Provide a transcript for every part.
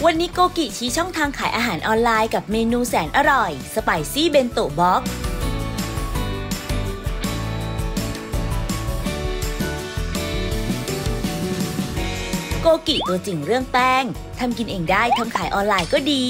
วันนี้โกกิชี้ช่องทางขายอาหารออนไลน์กับเมนูแสนอร่อยสไปซี่เบนโตะบ็อกซ์โกกิตัวจริงเรื่องแป้งทำกินเองได้ทำขายออนไลน์ก็ดี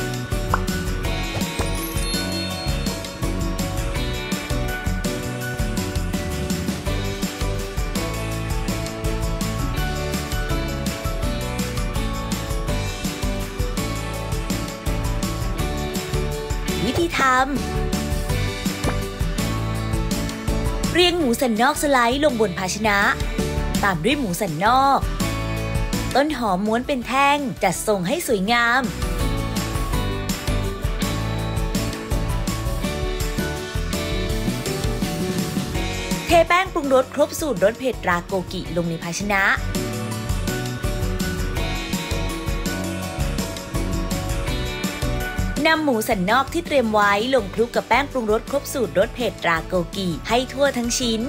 วิธีทำเรียงหมูสันนอกสไลด์ลงบนภาชนะตามด้วยหมูสันนอกต้นหอมม้วนเป็นแท่งจัดทรงให้สวยงามเทแป้งปรุงรสครบสูตรรสเผ็ดราโกกิลงในภาชนะนำหมูสันนอกที่เตรียมไว้ลงคลุกกับแป้งปรุงรสครบสูตรรสเผ็ดราโกกิให้ทั่วทั้งชิ้น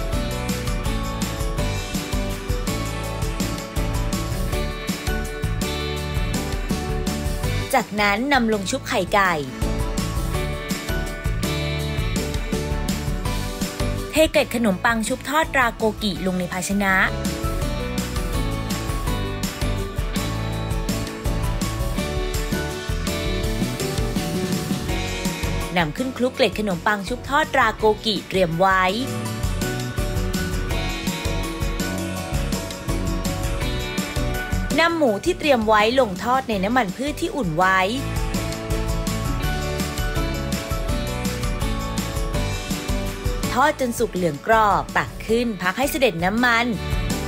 จากนั้นนำลงชุบไข่ไก่เทเกล็ดขนมปังชุบทอดราโกกิลงในภาชนะนำขึ้นคลุกเกล็ดขนมปังชุบทอดราโกกิเตรียมไว้นำหมูที่เตรียมไว้ลงทอดในน้ำมันพืชที่อุ่นไว้ทอดจนสุกเหลืองกรอบตักขึ้นพักให้เสด็จน้ำมัน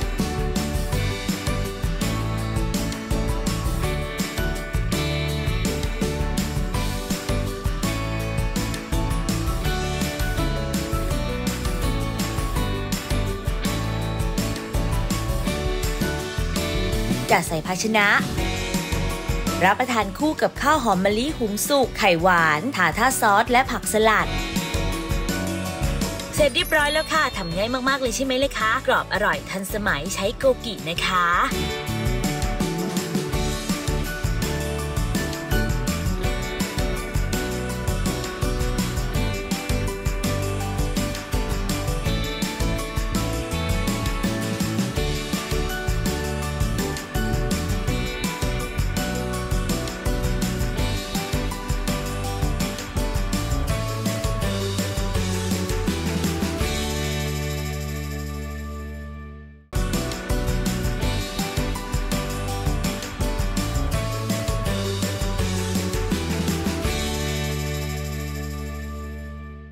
จัดใส่ภาชนะรับประทานคู่กับข้าวหอมมะลิหุงสุกไข่หวานทาท่าซอสและผักสลัดเสร็จเรียบร้อยแล้วค่ะทำง่ายมากๆเลยใช่ไหมเลยคะกรอบอร่อยทันสมัยใช้โกกินะคะ